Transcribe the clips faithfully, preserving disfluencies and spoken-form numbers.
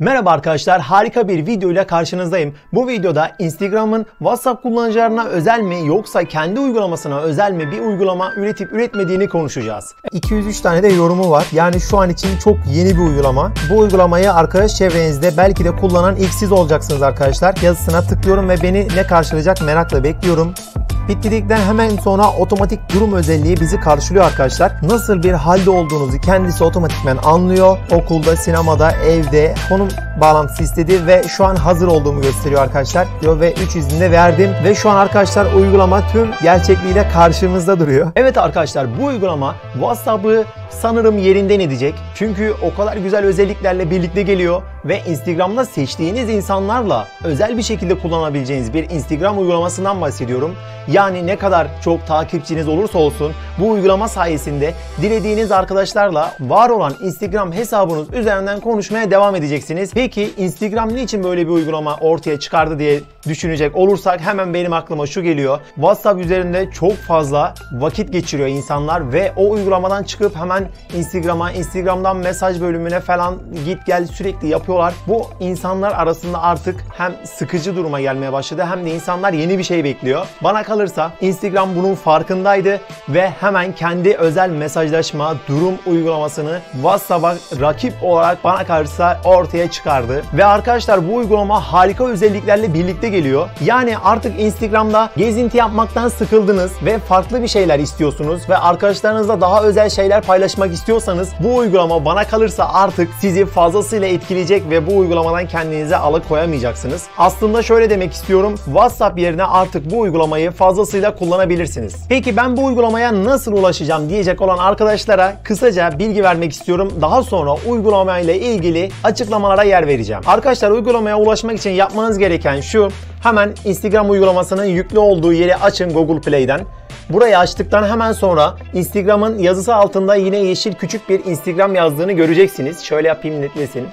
Merhaba arkadaşlar, harika bir video ile karşınızdayım. Bu videoda Instagram'ın WhatsApp kullanıcılarına özel mi yoksa kendi uygulamasına özel mi bir uygulama üretip üretmediğini konuşacağız. iki yüz üç tane de yorumu var. Yani şu an için çok yeni bir uygulama. Bu uygulamayı arkadaş çevrenizde belki de kullanan ilk siz olacaksınız arkadaşlar. Yazısına tıklıyorum ve beni ne karşılayacak merakla bekliyorum. Bitirdikten hemen sonra otomatik durum özelliği bizi karşılıyor arkadaşlar. Nasıl bir halde olduğunuzu kendisi otomatikmen anlıyor. Okulda, sinemada, evde konum bağlantısı istedi ve şu an hazır olduğumu gösteriyor arkadaşlar. Diyor ve üç izni de verdim ve şu an arkadaşlar uygulama tüm gerçekliğiyle karşımızda duruyor. Evet arkadaşlar, bu uygulama WhatsApp'ı sanırım yerinden edecek. Çünkü o kadar güzel özelliklerle birlikte geliyor ve Instagram'da seçtiğiniz insanlarla özel bir şekilde kullanabileceğiniz bir Instagram uygulamasından bahsediyorum. Yani ne kadar çok takipçiniz olursa olsun bu uygulama sayesinde dilediğiniz arkadaşlarla var olan Instagram hesabınız üzerinden konuşmaya devam edeceksiniz. Peki Instagram niçin böyle bir uygulama ortaya çıkardı diye düşünecek olursak hemen benim aklıma şu geliyor. WhatsApp üzerinde çok fazla vakit geçiriyor insanlar ve o uygulamadan çıkıp hemen Instagram'a, Instagram'dan mesaj bölümüne falan git gel sürekli yapıyorlar. Bu insanlar arasında artık hem sıkıcı duruma gelmeye başladı hem de insanlar yeni bir şey bekliyor. Bana kalırsa Instagram bunun farkındaydı ve hemen kendi özel mesajlaşma durum uygulamasını WhatsApp'a rakip olarak bana kalırsa ortaya çıkardı. Ve arkadaşlar bu uygulama harika özelliklerle birlikte geliyor. Yani artık Instagram'da gezinti yapmaktan sıkıldınız ve farklı bir şeyler istiyorsunuz ve arkadaşlarınızla daha özel şeyler paylaşmak istiyorsanız bu uygulama bana kalırsa artık sizi fazlasıyla etkileyecek ve bu uygulamadan kendinize alıkoyamayacaksınız. Aslında şöyle demek istiyorum. WhatsApp yerine artık bu uygulamayı fazlasıyla kullanabilirsiniz. Peki ben bu uygulamaya nasıl ulaşacağım diyecek olan arkadaşlara kısaca bilgi vermek istiyorum. Daha sonra uygulamayla ilgili açıklamalara yer vereceğim. Arkadaşlar uygulamaya ulaşmak için yapmanız gereken şu. Hemen Instagram uygulamasının yüklü olduğu yeri açın Google Play'den. Burayı açtıktan hemen sonra Instagram'ın yazısı altında yine yeşil küçük bir Instagram yazdığını göreceksiniz. Şöyle yapayım netlesin.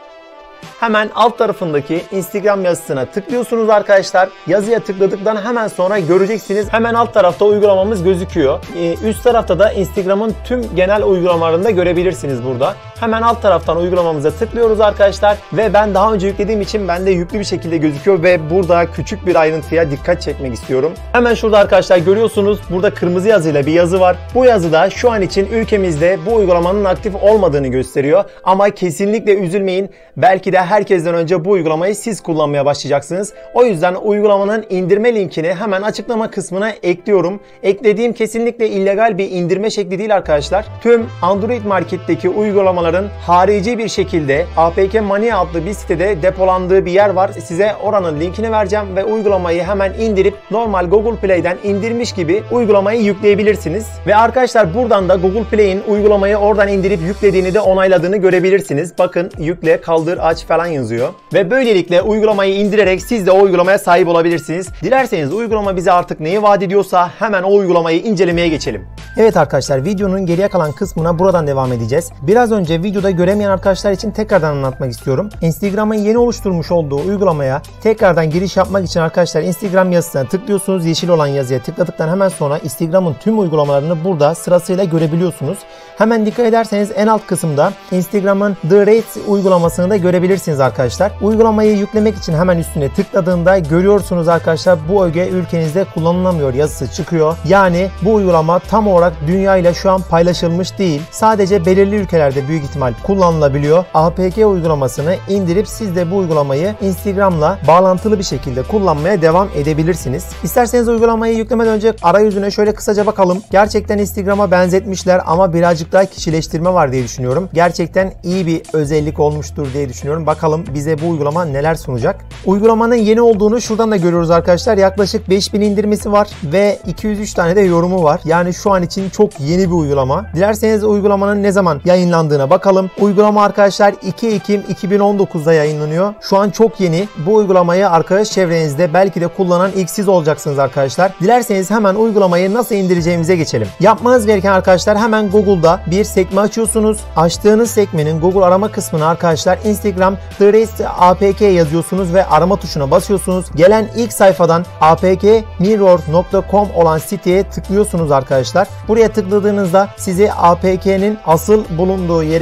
Hemen alt tarafındaki Instagram yazısına tıklıyorsunuz arkadaşlar. Yazıya tıkladıktan hemen sonra göreceksiniz. Hemen alt tarafta uygulamamız gözüküyor. Ee, üst tarafta da Instagram'ın tüm genel uygulamalarını da görebilirsiniz burada. Hemen alt taraftan uygulamamıza tıklıyoruz arkadaşlar. Ve ben daha önce yüklediğim için bende yüklü bir şekilde gözüküyor ve burada küçük bir ayrıntıya dikkat çekmek istiyorum. Hemen şurada arkadaşlar görüyorsunuz. Burada kırmızı yazıyla bir yazı var. Bu yazıda şu an için ülkemizde bu uygulamanın aktif olmadığını gösteriyor. Ama kesinlikle üzülmeyin. Belki de herkesten önce bu uygulamayı siz kullanmaya başlayacaksınız. O yüzden uygulamanın indirme linkini hemen açıklama kısmına ekliyorum. Eklediğim kesinlikle illegal bir indirme şekli değil arkadaşlar. Tüm Android marketteki uygulamaların harici bir şekilde A P K Mania adlı bir sitede depolandığı bir yer var. Size oranın linkini vereceğim ve uygulamayı hemen indirip normal Google Play'den indirmiş gibi uygulamayı yükleyebilirsiniz. Ve arkadaşlar buradan da Google Play'in uygulamayı oradan indirip yüklediğini de onayladığını görebilirsiniz. Bakın yükle, kaldır, aç falan yazıyor. Ve böylelikle uygulamayı indirerek siz de o uygulamaya sahip olabilirsiniz. Dilerseniz uygulama bize artık neyi vaat ediyorsa hemen o uygulamayı incelemeye geçelim. Evet arkadaşlar, videonun geriye kalan kısmına buradan devam edeceğiz. Biraz önce videoda göremeyen arkadaşlar için tekrardan anlatmak istiyorum. Instagram'ın yeni oluşturmuş olduğu uygulamaya tekrardan giriş yapmak için arkadaşlar Instagram yazısına tıklıyorsunuz. Yeşil olan yazıya tıkladıktan hemen sonra Instagram'ın tüm uygulamalarını burada sırasıyla görebiliyorsunuz. Hemen dikkat ederseniz en alt kısımda Instagram'ın The Rates uygulamasını da görebilirsiniz arkadaşlar. Uygulamayı yüklemek için hemen üstüne tıkladığında görüyorsunuz arkadaşlar bu öge ülkenizde kullanılamıyor yazısı çıkıyor. Yani bu uygulama tam olarak dünya ile şu an paylaşılmış değil. Sadece belirli ülkelerde büyük ihtimal kullanılabiliyor. A P K uygulamasını indirip siz de bu uygulamayı Instagram'la bağlantılı bir şekilde kullanmaya devam edebilirsiniz. İsterseniz uygulamayı yüklemeden önce arayüzüne şöyle kısaca bakalım. Gerçekten Instagram'a benzetmişler ama birazcık daha kişileştirme var diye düşünüyorum. Gerçekten iyi bir özellik olmuştur diye düşünüyorum. Bakalım bize bu uygulama neler sunacak. Uygulamanın yeni olduğunu şuradan da görüyoruz arkadaşlar. Yaklaşık beş bin indirmesi var ve iki yüz üç tane de yorumu var. Yani şu an için çok yeni bir uygulama. Dilerseniz uygulamanın ne zaman yayınlandığına bakalım. Uygulama arkadaşlar iki Ekim iki bin on dokuz'da yayınlanıyor. Şu an çok yeni. Bu uygulamayı arkadaş çevrenizde belki de kullanan ilk siz olacaksınız arkadaşlar. Dilerseniz hemen uygulamayı nasıl indireceğimize geçelim. Yapmanız gereken arkadaşlar hemen Google'da bir sekme açıyorsunuz. Açtığınız sekmenin Google arama kısmına arkadaşlar Instagram The Rates A P K yazıyorsunuz ve arama tuşuna basıyorsunuz. Gelen ilk sayfadan a p k mirror nokta com olan siteye tıklıyorsunuz arkadaşlar. Buraya tıkladığınızda sizi A P K'nin asıl bulunduğu yere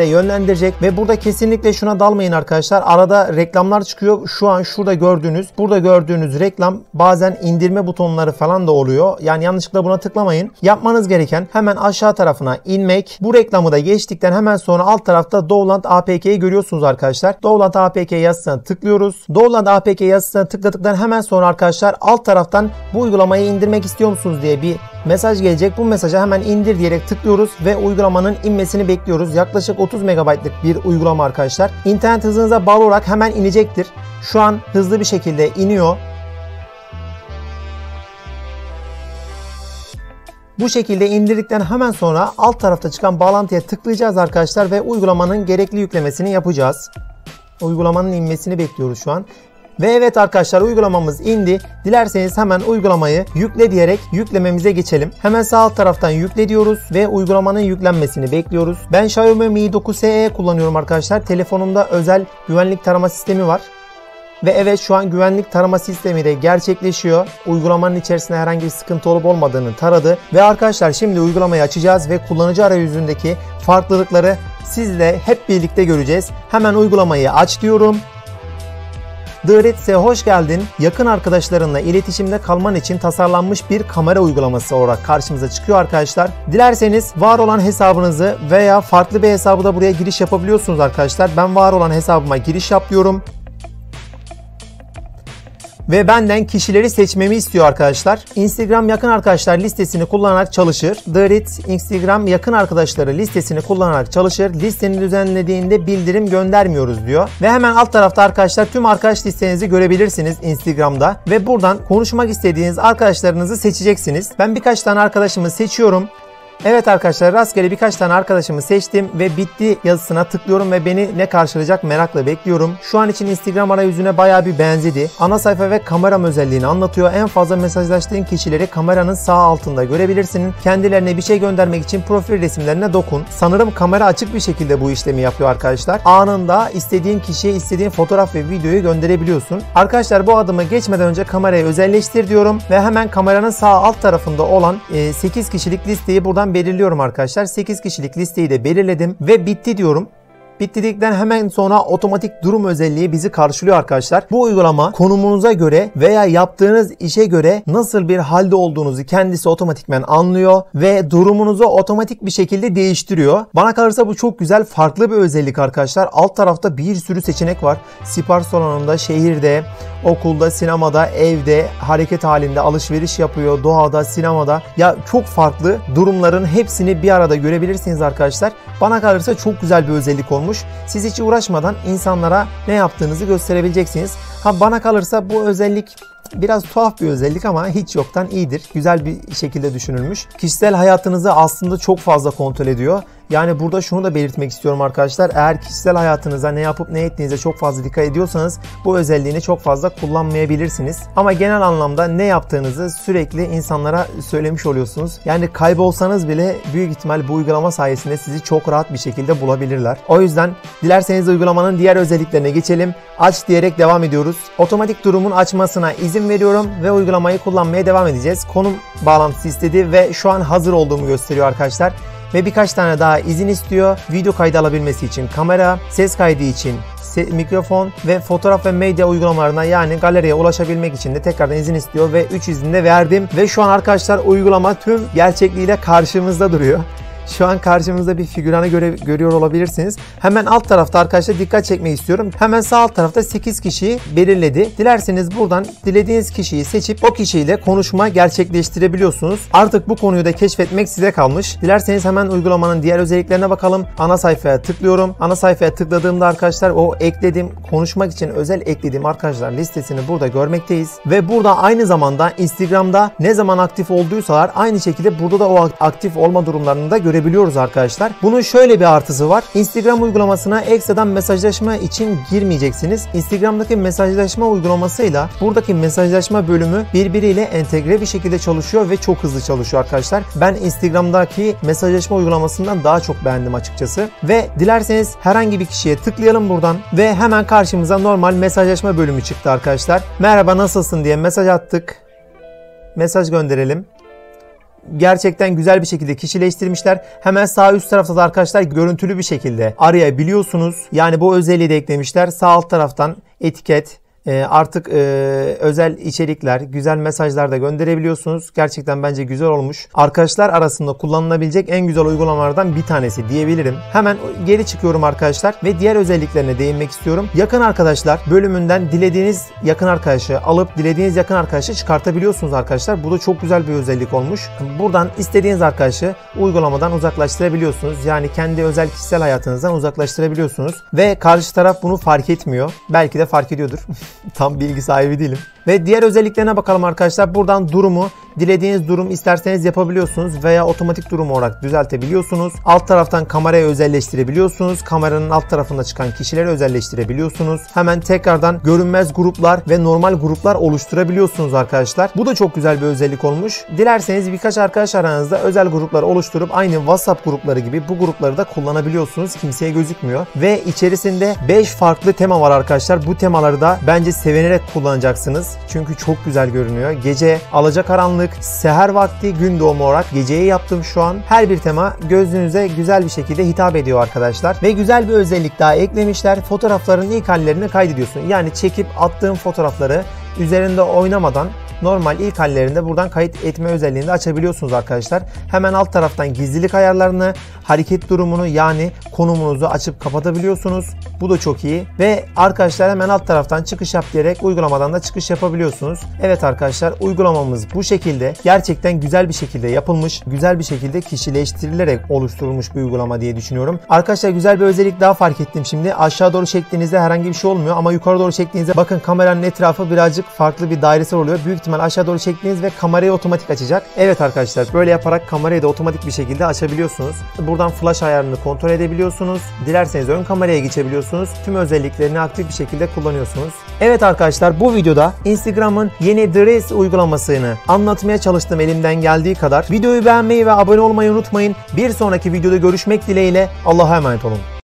yerlere yönlendirecek ve burada kesinlikle şuna dalmayın arkadaşlar. Arada reklamlar çıkıyor. Şu an şurada gördüğünüz, burada gördüğünüz reklam bazen indirme butonları falan da oluyor. Yani yanlışlıkla buna tıklamayın. Yapmanız gereken hemen aşağı tarafına inmek. Bu reklamı da geçtikten hemen sonra alt tarafta Download A P K'yi görüyorsunuz arkadaşlar. Download A P K yazısına tıklıyoruz. Download A P K yazısına tıkladıktan hemen sonra arkadaşlar alt taraftan bu uygulamayı indirmek istiyor musunuz diye bir mesaj gelecek. Bu mesaja hemen indir diyerek tıklıyoruz ve uygulamanın inmesini bekliyoruz. Yaklaşık otuz megabaytlık bir uygulama arkadaşlar. İnternet hızınıza bağlı olarak hemen inecektir. Şu an hızlı bir şekilde iniyor. Bu şekilde indirdikten hemen sonra alt tarafta çıkan bağlantıya tıklayacağız arkadaşlar ve uygulamanın gerekli yüklemesini yapacağız. Uygulamanın inmesini bekliyoruz şu an. Ve evet arkadaşlar, uygulamamız indi. Dilerseniz hemen uygulamayı yükle diyerek yüklememize geçelim. Hemen sağ alt taraftan yükle diyoruz ve uygulamanın yüklenmesini bekliyoruz. Ben Xiaomi Mi dokuz S E kullanıyorum arkadaşlar. Telefonumda özel güvenlik tarama sistemi var. Ve evet, şu an güvenlik tarama sistemi de gerçekleşiyor. Uygulamanın içerisinde herhangi bir sıkıntı olup olmadığını taradı. Ve arkadaşlar şimdi uygulamayı açacağız ve kullanıcı arayüzündeki farklılıkları sizle hep birlikte göreceğiz. Hemen uygulamayı aç diyorum. Threads'e hoş geldin. Yakın arkadaşlarınla iletişimde kalman için tasarlanmış bir kamera uygulaması olarak karşımıza çıkıyor arkadaşlar. Dilerseniz var olan hesabınızı veya farklı bir hesabı da buraya giriş yapabiliyorsunuz arkadaşlar. Ben var olan hesabıma giriş yapıyorum. Ve benden kişileri seçmemi istiyor arkadaşlar. Instagram yakın arkadaşlar listesini kullanarak çalışır. Threads Instagram yakın arkadaşları listesini kullanarak çalışır. Listeni düzenlediğinde bildirim göndermiyoruz diyor. Ve hemen alt tarafta arkadaşlar tüm arkadaş listenizi görebilirsiniz Instagram'da. Ve buradan konuşmak istediğiniz arkadaşlarınızı seçeceksiniz. Ben birkaç tane arkadaşımı seçiyorum. Evet arkadaşlar, rastgele birkaç tane arkadaşımı seçtim ve bitti yazısına tıklıyorum ve beni ne karşılayacak merakla bekliyorum. Şu an için Instagram arayüzüne bayağı bir benzedi. Ana sayfa ve kameram özelliğini anlatıyor. En fazla mesajlaştığın kişileri kameranın sağ altında görebilirsin. Kendilerine bir şey göndermek için profil resimlerine dokun. Sanırım kamera açık bir şekilde bu işlemi yapıyor arkadaşlar. Anında istediğin kişiye istediğin fotoğraf ve videoyu gönderebiliyorsun. Arkadaşlar bu adımı geçmeden önce kamerayı özelleştir diyorum ve hemen kameranın sağ alt tarafında olan sekiz kişilik listeyi buradan belirliyorum arkadaşlar. sekiz kişilik listeyi de belirledim ve bitti diyorum. Bitti dedikten hemen sonra otomatik durum özelliği bizi karşılıyor arkadaşlar. Bu uygulama konumunuza göre veya yaptığınız işe göre nasıl bir halde olduğunuzu kendisi otomatikmen anlıyor ve durumunuzu otomatik bir şekilde değiştiriyor. Bana kalırsa bu çok güzel, farklı bir özellik arkadaşlar. Alt tarafta bir sürü seçenek var. Spor salonunda, şehirde, okulda, sinemada, evde, hareket halinde, alışveriş yapıyor, doğada, sinemada. Ya çok farklı durumların hepsini bir arada görebilirsiniz arkadaşlar. Bana kalırsa çok güzel bir özellik olmuş. Siz hiç uğraşmadan insanlara ne yaptığınızı gösterebileceksiniz. Ha bana kalırsa bu özellik biraz tuhaf bir özellik ama hiç yoktan iyidir. Güzel bir şekilde düşünülmüş. Kişisel hayatınızı aslında çok fazla kontrol ediyor. Yani burada şunu da belirtmek istiyorum arkadaşlar. Eğer kişisel hayatınıza ne yapıp ne ettiğinize çok fazla dikkat ediyorsanız bu özelliğini çok fazla kullanmayabilirsiniz. Ama genel anlamda ne yaptığınızı sürekli insanlara söylemiş oluyorsunuz. Yani kaybolsanız bile büyük ihtimal bu uygulama sayesinde sizi çok rahat bir şekilde bulabilirler. O yüzden dilerseniz uygulamanın diğer özelliklerine geçelim. Aç diyerek devam ediyoruz. Otomatik durumun açmasına izin veriyorum ve uygulamayı kullanmaya devam edeceğiz. Konum bağlantısı istedi ve şu an hazır olduğumu gösteriyor arkadaşlar. Ve birkaç tane daha izin istiyor. Video kaydı alabilmesi için kamera, ses kaydı için mikrofon ve fotoğraf ve medya uygulamalarına yani galeriye ulaşabilmek için de tekrardan izin istiyor ve üç izni de verdim. Ve şu an arkadaşlar uygulama tüm gerçekliğiyle karşımızda duruyor. Şu an karşımızda bir figüranı göre, görüyor olabilirsiniz. Hemen alt tarafta arkadaşlar dikkat çekmek istiyorum. Hemen sağ alt tarafta sekiz kişiyi belirledi. Dilerseniz buradan dilediğiniz kişiyi seçip o kişiyle konuşma gerçekleştirebiliyorsunuz. Artık bu konuyu da keşfetmek size kalmış. Dilerseniz hemen uygulamanın diğer özelliklerine bakalım. Ana sayfaya tıklıyorum. Ana sayfaya tıkladığımda arkadaşlar o eklediğim, konuşmak için özel eklediğim arkadaşlar listesini burada görmekteyiz. Ve burada aynı zamanda Instagram'da ne zaman aktif olduysalar aynı şekilde burada da o aktif olma durumlarını da görebiliyoruz. görebiliyoruz arkadaşlar. Bunun şöyle bir artısı var. Instagram uygulamasına ekstradan mesajlaşma için girmeyeceksiniz. Instagram'daki mesajlaşma uygulamasıyla buradaki mesajlaşma bölümü birbiriyle entegre bir şekilde çalışıyor ve çok hızlı çalışıyor arkadaşlar. Ben Instagram'daki mesajlaşma uygulamasından daha çok beğendim açıkçası. Ve dilerseniz herhangi bir kişiye tıklayalım buradan ve hemen karşımıza normal mesajlaşma bölümü çıktı arkadaşlar. Merhaba, nasılsın diye mesaj attık. Mesaj gönderelim. gerçekten güzel bir şekilde kişileştirmişler. Hemen sağ üst tarafta da arkadaşlar görüntülü bir şekilde arayabiliyorsunuz. Yani bu özelliği de eklemişler. Sağ alt taraftan etiket, artık e, özel içerikler, güzel mesajlar da gönderebiliyorsunuz. Gerçekten bence güzel olmuş. Arkadaşlar arasında kullanılabilecek en güzel uygulamalardan bir tanesi diyebilirim. Hemen geri çıkıyorum arkadaşlar ve diğer özelliklerine değinmek istiyorum. Yakın arkadaşlar bölümünden dilediğiniz yakın arkadaşı alıp dilediğiniz yakın arkadaşı çıkartabiliyorsunuz arkadaşlar. Bu da çok güzel bir özellik olmuş. Buradan istediğiniz arkadaşı uygulamadan uzaklaştırabiliyorsunuz. Yani kendi özel kişisel hayatınızdan uzaklaştırabiliyorsunuz ve karşı taraf bunu fark etmiyor. Belki de fark ediyordur. Tam bilgi sahibi değilim. Ve diğer özelliklerine bakalım arkadaşlar. Buradan durumu, dilediğiniz durum isterseniz yapabiliyorsunuz veya otomatik durum olarak düzeltebiliyorsunuz. Alt taraftan kamerayı özelleştirebiliyorsunuz. Kameranın alt tarafında çıkan kişileri özelleştirebiliyorsunuz. Hemen tekrardan görünmez gruplar ve normal gruplar oluşturabiliyorsunuz arkadaşlar. Bu da çok güzel bir özellik olmuş. Dilerseniz birkaç arkadaş aranızda özel gruplar oluşturup aynı WhatsApp grupları gibi bu grupları da kullanabiliyorsunuz. Kimseye gözükmüyor. Ve içerisinde beş farklı tema var arkadaşlar. Bu temaları da bence sevinerek kullanacaksınız. Çünkü çok güzel görünüyor. Gece, alacakaranlık, seher vakti, gün doğumu olarak geceye yaptım şu an. Her bir tema gözünüze güzel bir şekilde hitap ediyor arkadaşlar. Ve güzel bir özellik daha eklemişler. Fotoğrafların ilk hallerini kaydediyorsun. Yani çekip attığın fotoğrafları üzerinde oynamadan normal ilk hallerinde buradan kayıt etme özelliğini de açabiliyorsunuz arkadaşlar. Hemen alt taraftan gizlilik ayarlarını, hareket durumunu yani konumunuzu açıp kapatabiliyorsunuz. Bu da çok iyi. Ve arkadaşlar hemen alt taraftan çıkış yap diyerek uygulamadan da çıkış yapabiliyorsunuz. Evet arkadaşlar uygulamamız bu şekilde. Gerçekten güzel bir şekilde yapılmış, güzel bir şekilde kişileştirilerek oluşturulmuş bir uygulama diye düşünüyorum. Arkadaşlar güzel bir özellik daha fark ettim şimdi. Aşağı doğru çektiğinizde herhangi bir şey olmuyor ama yukarı doğru çektiğinizde bakın kameranın etrafı birazcık farklı bir dairesel oluyor. Büyük ihtimal aşağı doğru çektiğiniz ve kamerayı otomatik açacak. Evet arkadaşlar böyle yaparak kamerayı da otomatik bir şekilde açabiliyorsunuz. Buradan flash ayarını kontrol edebiliyorsunuz. Dilerseniz ön kameraya geçebiliyorsunuz. Tüm özelliklerini aktif bir şekilde kullanıyorsunuz. Evet arkadaşlar bu videoda Instagram'ın yeni The Reels uygulamasını anlatmaya çalıştım elimden geldiği kadar. Videoyu beğenmeyi ve abone olmayı unutmayın. Bir sonraki videoda görüşmek dileğiyle. Allah'a emanet olun.